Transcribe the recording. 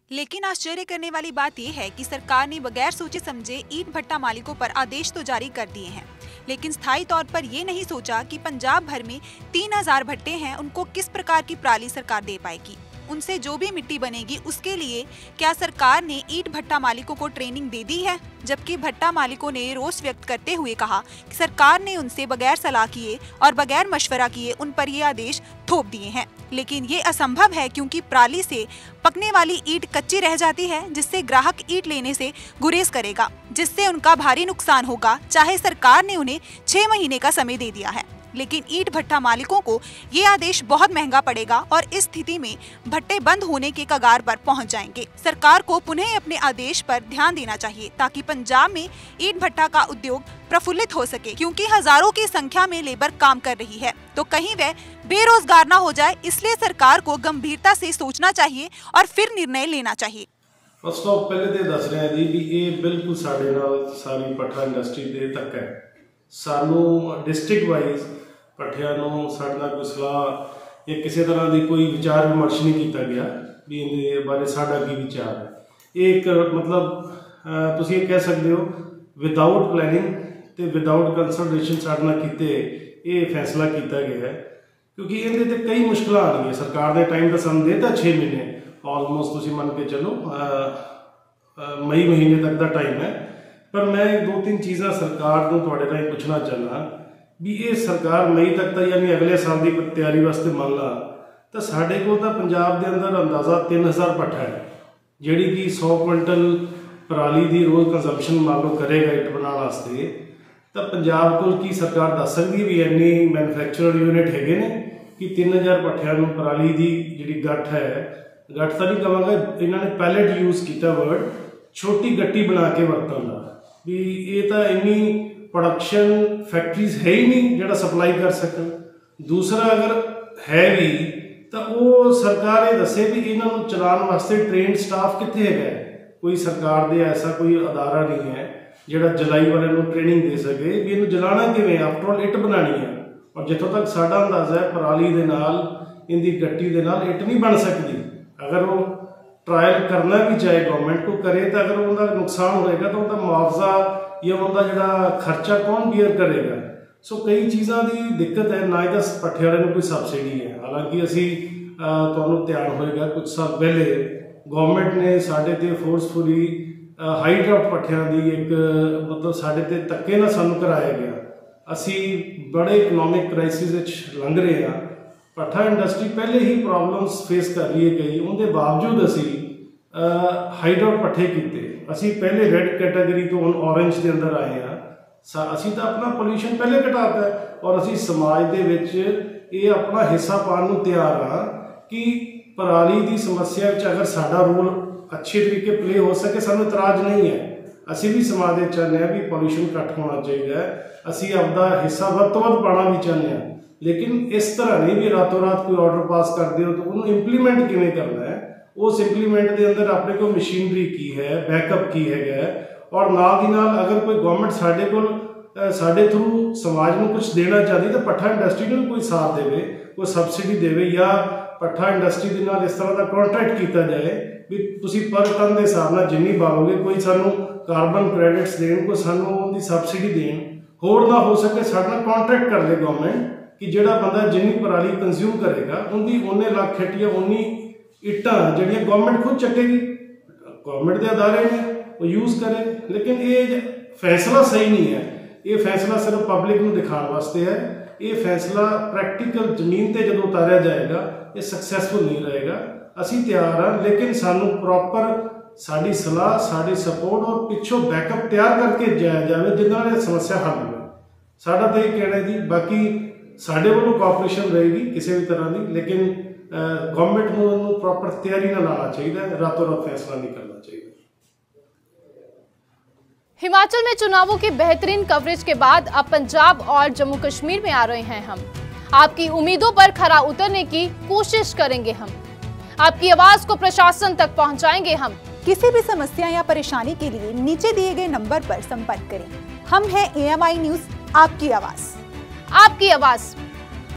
लेकिन आश्चर्य करने वाली बात यह है कि सरकार ने बगैर सोचे समझे ईंट भट्टा मालिकों पर आदेश तो जारी कर दिए हैं, लेकिन स्थायी तौर पर ये नहीं सोचा कि पंजाब भर में 3000 भट्टे हैं, उनको किस प्रकार की पराली सरकार दे पाएगी। उनसे जो भी मिट्टी बनेगी उसके लिए क्या सरकार ने ईंट भट्टा मालिकों को ट्रेनिंग दे दी है? जबकि भट्टा मालिकों ने रोष व्यक्त करते हुए कहा कि सरकार ने उनसे बगैर सलाह किए और बगैर मशवरा किए उन पर ये आदेश थोप दिए हैं। लेकिन ये असंभव है, क्योंकि पराली से पकने वाली ईंट कच्ची रह जाती है, जिससे ग्राहक ईंट लेने से गुरेज करेगा, जिससे उनका भारी नुकसान होगा, चाहे सरकार ने उन्हें 6 महीने का समय दे दिया है। लेकिन ईंट भट्टा मालिकों को ये आदेश बहुत महंगा पड़ेगा और इस स्थिति में भट्टे बंद होने के कगार पर पहुंच जाएंगे। सरकार को पुनः अपने आदेश पर ध्यान देना चाहिए ताकि पंजाब में ईंट भट्टा का उद्योग प्रफुल्लित हो सके, क्योंकि हजारों की संख्या में लेबर काम कर रही है तो कहीं वह बेरोजगार न हो जाए। इसलिए सरकार को गंभीरता से सोचना चाहिए और फिर निर्णय लेना चाहिए। फर्स्ट ऑफ पहले तो दस रहे हैं जी भी ये बिल्कुल साढ़े नाल सारी पट्ठा इंडस्ट्री दे तक है। सानू डिस्ट्रिक्ट वाइज पट्ठियां साढ़े नाल कोई सलाह या किसी तरह की कोई विचार विमर्श नहीं किया गया भी इनके बारे साडा की विचार है। एक मतलब तुसीं कह सकते हो विदाउट प्लैनिंग ते विदाउट कंसल्टेशन साडे नाल कीते ये फैसला किया गया है, क्योंकि इहदे ते कई मुश्किल आउणगीआं। सरकार ने टाइम तो सानूं देता 6 महीने ऑलमोस्ट, तुसीं मन के चलो मई महीने तक का टाइम है। पर मैं 2-3 चीज़ां सरकार को तुहाडे राਹੀਂ पुछना चाहना भी ये सरकार मई तक तो यानी अगले साल की तैयारी वास्ते मान ला तो साढ़े को तो पंजाब के अंदर अंदाजा 3000 भट्ठा है जिहड़ी कि 100 कुंटल पराली की रोज़ कंजम्पशन मान लो करेगा ईट बनाने वास्ते। तो पंजाब को की सरकार दस सकती भी इन्नी मैनुफैक्चरर यूनिट है ने कि 3000 भट्ठियां पराली की जी गठ है, गठ तो नहीं कहांगा, इन्होंने पैलेट यूज़ किया वर्ड, छोटी गट्टी बना के वरतन का भी ये तो इन्नी प्रोडक्शन फैक्ट्रीज है ही नहीं जो सप्लाई कर सकन। दूसरा अगर है भी तो वो सरकार ये दसे भी इन्हों चलाने वास्ते ट्रेन स्टाफ कितने है। कोई सरकार दे ऐसा कोई अदारा नहीं है जोड़ा जलाई वाले ट्रेनिंग दे सके भी इन्हू जलाना किवें, आफ्टरऑल इट बनानी है। और जितों तक साडा अंदाजा है पराली दे नाल इनकी गट्टी दे नाल इट नहीं बन सकती। अगर वो ट्रायल करना भी चाहे गवर्नमेंट को करे तो अगर उनका नुकसान होएगा तो उनका मुआवजा या उनका जोड़ा खर्चा कौन बियर करेगा। सो कई चीज़ों की दिक्कत है, ना ही तो पट्ठे वाले कोई सबसिडी है। हालांकि असी तुहानूं ध्यान होएगा कुछ साल पहले गवर्नमेंट ने साढ़े ते फोर्सफुली हाई ड्राफ्ट पट्ठियां की एक मतलब साढ़े ते धक्के नाल सानूं कराया गया। असी बड़े इकनॉमिक क्राइसिस लंघ रहे हैं। पट्ठा इंडस्ट्री पहले ही प्रॉब्लम्स फेस कर रही है कई, उनके बावजूद असी हाई ड्राफ्ट पट्ठे किए। असी पहले रेड कैटेगरी तो हम ऑरेंज के अंदर आए हैं। असी तो अपना पोल्यूशन पहले घटाता है और असी समाज के विच ये अपना हिस्सा पाने को तैयार हाँ कि पराली की समस्या अगर साडा रोल अच्छे तरीके प्ले हो सके, सानू इतराज नहीं है। असी भी समाज में चाहते हैं भी पोल्यूशन घट होना चाहिए, असी आपका हिस्सा वध तो वध पाना भी चाहते हैं। लेकिन इस तरह नहीं भी रातों रात कोई ऑर्डर पास कर दो तो उन्होंने इंप्लीमेंट किवें करना है। उस इंप्लीमेंट के अंदर अपने को मशीनरी की है, बैकअप की है और नाल दी नाल अगर कोई गवर्नमेंट साडे थ्रू समाज में कुछ देना चाहती तो पट्ठा इंडस्ट्री को कोई साथ देवे, कोई सबसिडी देवे या पट्ठा इंडस्ट्री के नाल इस तरह का कॉन्ट्रैक्ट किया जाए भी तुसीं पर टन के हिसाब नाल जिन्नी बालोगे, कोई सानू कार्बन क्रेडिट्स देन, कोई सानू उनकी सबसिडी देन, होर ना हो सके साडे नाल कॉन्ट्रैक्ट कर ले गवर्नमेंट कि जिहड़ा बंदा जिन्नी पराली कंज्यूम करेगा उनकी उन्ने लाख हिट या उन्नी इट्टां जिहड़ियां गवर्नमेंट खुद चकेगी। गवर्नमेंट के अदारे ने वो यूज़ करे। लेकिन ये फैसला सही नहीं है, ये फैसला सिर्फ पब्लिक को दिखाने वास्ते है। ये फैसला प्रैक्टिकल जमीन पर जो उतारिया जाएगा ये सक्सैसफुल नहीं रहेगा। असी तैयार हाँ, लेकिन सानू प्रॉपर साड़ी सलाह, साड़ी सपोर्ट और पिछों बैकअप तैयार करके जाया जाए जिन्होंने समस्या हल हो। साडा तो यह कहना है जी, बाकी साडे वालों कोऑपरेशन रहेगी किसी भी तरह की, लेकिन गवर्नमेंट को प्रॉपर तैयारी ना लाना चाहिए, रातों रात फैसला नहीं करना चाहिए। हिमाचल में चुनावों की बेहतरीन कवरेज के बाद अब पंजाब और जम्मू कश्मीर में आ रहे हैं हम। आपकी उम्मीदों पर खरा उतरने की कोशिश करेंगे हम। आपकी आवाज को प्रशासन तक पहुंचाएंगे हम। किसी भी समस्या या परेशानी के लिए नीचे दिए गए नंबर पर संपर्क करें। हम हैं AMI न्यूज़, आपकी आवाज। आपकी आवाज